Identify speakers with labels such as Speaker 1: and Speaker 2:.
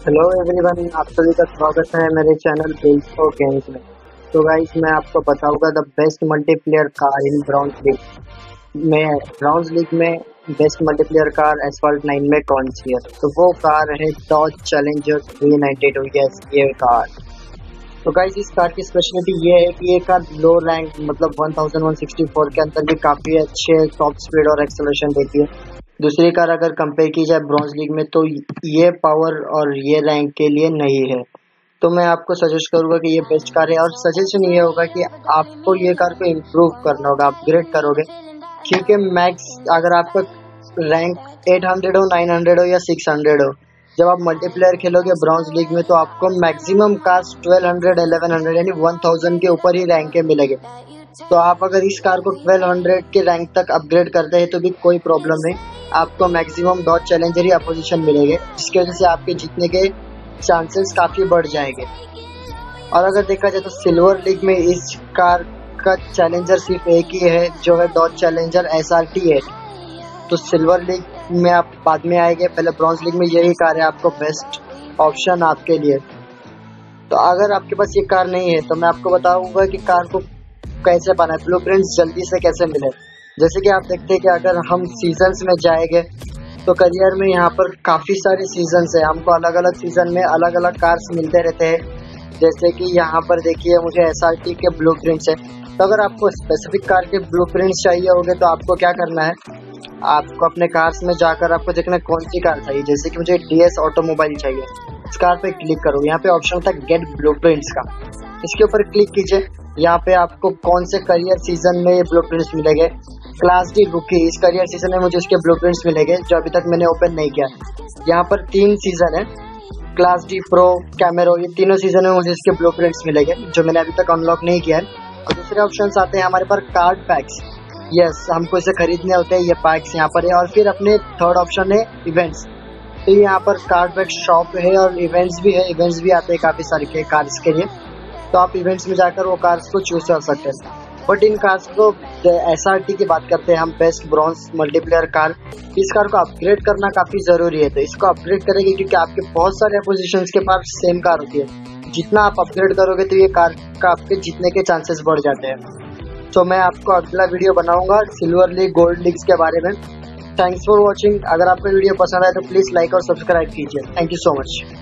Speaker 1: Hello everyone, आप सभी का स्वागत है मेरे चैनल बेल्सो गेम्स में। तो गाइस, मैं आपको बताऊंगा the best multiplayer car in bronze league में। ब्रॉन्ज लीग में बेस्ट मल्टीप्लेयर कार एसफॉल्ट 9 में कौन सी है? तो वो कार है डॉज चैलेंजर 392। यस, ये कार। तो गाइस, इस कार की स्पेशलिटी ये है कि ये कार लो रैंक मतलब 1164 के अंदर भी काफ़ी अच्छे टॉप स्पीड और एक्सेलरेशन देती है। दूसरी कार अगर कंपेयर की जाए ब्रॉन्ज लीग में तो ये पावर और ये रैंक के लिए नहीं है। तो मैं आपको सजेस्ट करूंगा कि ये बेस्ट कार है, और सजेशन ये होगा कि आपको ये कार को इम्प्रूव करना होगा, अपग्रेड करोगे, क्योंकि मैक्स अगर आपका रैंक 800 हो, 900 हो या 600 हो, जब आप मल्टीप्लेयर खेलोगे ब्रॉन्ज लीग में तो आपको मैक्सिमम कार्स 1200, 1100 यानी 1000 के ऊपर ही रैंक के मिलेंगे। तो आप अगर इस कार को 1200 के रैंक तक अपग्रेड करते हैं तो भी कोई प्रॉब्लम नहीं, आपको मैक्सिमम डॉज चैलेंजर ही अपोजिशन मिलेंगे, जिसकी वजह से आपके जीतने के चांसेस काफ़ी बढ़ जाएंगे। और अगर देखा जाए तो सिल्वर लीग में इस कार का चैलेंजर सिर्फ एक ही है, जो है डॉज चैलेंजर SRT है। तो सिल्वर लीग में आप बाद में आएंगे, पहले ब्रॉन्ज लीग में यही कार है आपको बेस्ट ऑप्शन आपके लिए। तो अगर आपके पास ये कार नहीं है तो मैं आपको बताऊंगा कि कार को कैसे बनाए, ब्लूप्रिंट्स जल्दी से कैसे मिले। जैसे कि आप देखते हैं कि अगर हम सीजन्स में जाएंगे तो करियर में यहाँ पर काफ़ी सारे सीजन्स है, हमको अलग अलग सीजन में अलग अलग कार्स मिलते रहते हैं। जैसे कि यहाँ पर देखिए मुझे SRT के ब्लूप्रिंट्स है। तो अगर आपको स्पेसिफिक कार के ब्लूप्रिंट्स चाहिए होंगे तो आपको क्या करना है, आपको अपने कार्स में जाकर आपको देखना है कौन सी कार चाहिए। जैसे कि मुझे DS ऑटोमोबाइल चाहिए, इस कार पे क्लिक करो, यहाँ पे ऑप्शन था गेट ब्लूप्रिंट्स का, इसके ऊपर क्लिक कीजिए। यहाँ पे आपको कौन से करियर सीजन में ये ब्लूप्रिंट्स मिलेंगे। क्लास D रुकी, इस करियर सीजन में मुझे इसके ब्लूप्रिंट्स मिलेंगे जो अभी तक मैंने ओपन नहीं किया। यहाँ पर 3 सीजन है, क्लास D, प्रो, कैमेरो, ये तीनों सीजन में मुझे इसके ब्लूप्रिंट्स मिलेंगे जो मैंने अभी तक अनलॉक नहीं किया है। और दूसरे ऑप्शन आते हैं हमारे पास कार्ड पैक्स। यस, हमको इसे खरीदने होते हैं, ये पैक्स यहाँ पर है। और फिर अपने थर्ड ऑप्शन है इवेंट्स। तो यहाँ पर कार्ड पैक शॉप है और इवेंट्स भी है, इवेंट्स भी आते हैं काफ़ी सारे के कार्स के लिए। तो आप इवेंट्स में जाकर वो कार्स को चूज कर सकते हैं। बट इन कार्स को SRT की बात करते हैं हम, बेस्ट ब्रॉन्ज मल्टीप्लेयर कार। इस कार को अपग्रेड करना काफ़ी ज़रूरी है। तो इसको अपग्रेड करेंगे क्योंकि आपके बहुत सारे अपोजिशंस के पास सेम कार होती है। जितना आप अपग्रेड करोगे तो ये कार का आपके जीतने के चांसेस बढ़ जाते हैं। तो मैं आपको अगला वीडियो बनाऊंगा सिल्वर लीग, गोल्ड लीग्स के बारे में। Thanks for watching. अगर आपको वीडियो पसंद आए तो प्लीज़ लाइक और सब्सक्राइब कीजिए। Thank you so much.